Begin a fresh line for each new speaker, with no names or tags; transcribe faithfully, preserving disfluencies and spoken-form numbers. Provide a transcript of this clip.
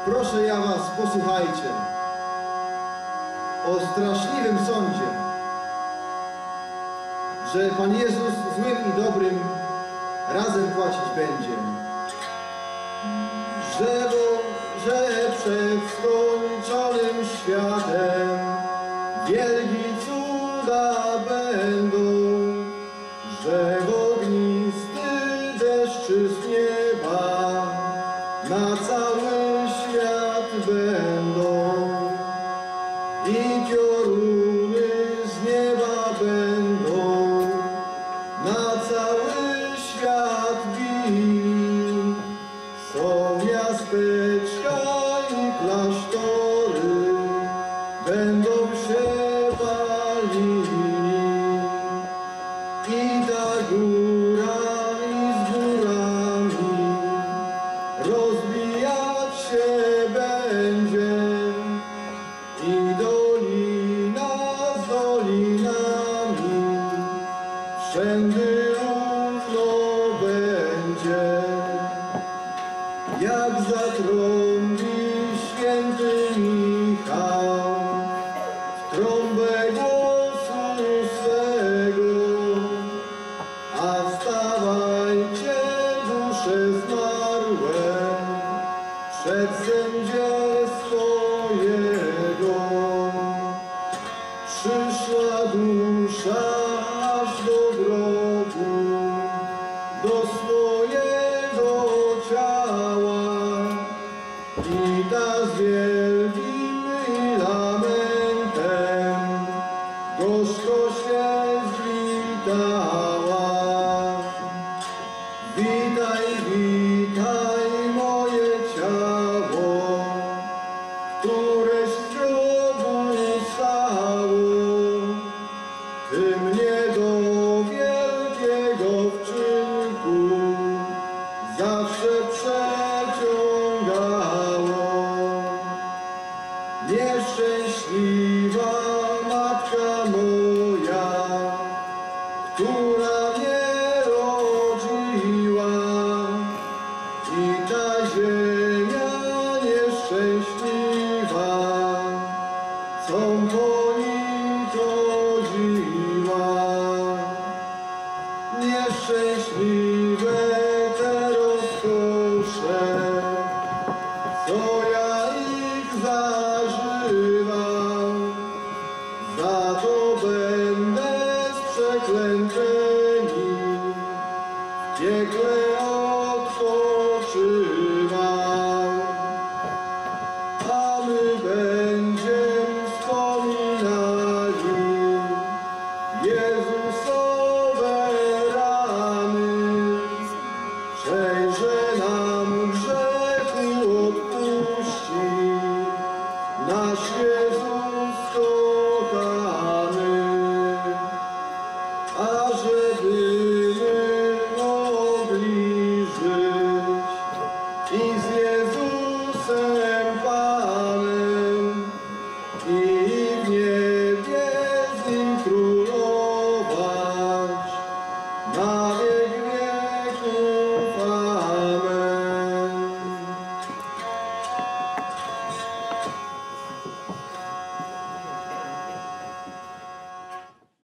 Proszę ja was, posłuchajcie o straszliwym sądzie, że Pan Jezus złym i dobrym razem płacić będzie. Że, bo, że przed skończonym światem wielki cuda będą, że ognisty deszczy z nieba na cały świat będą i pioruny z nieba będą na cały świat bili. Są miasteczka i klasztory będą się palili i ta góra i z górami rozbijać się będzie i dolina z dolinami wszędy równo będzie. Jak zatrąbi święty Michał w trąbę głosu swego, a wstawajcie dusze zmarłe przed sędziestwo Jego. Przyszła dusza aż do grobu, do swojego ciała i ta z wielkim lamentem gorzko się zwitała. Witaj, witaj moje ciało, któreś z grobu stało. Ty mnie do wielkiego wczynku zawsze przeciągało. Nieszczęśliwa matka moja, która mnie rodziła, i ta ziemia nieszczęśliwa, com po nim chodziła. Nieszczęśliwe te rozkosze, co ja ich zażywam, za to będę z przeklętymi w piekle odpoczywał.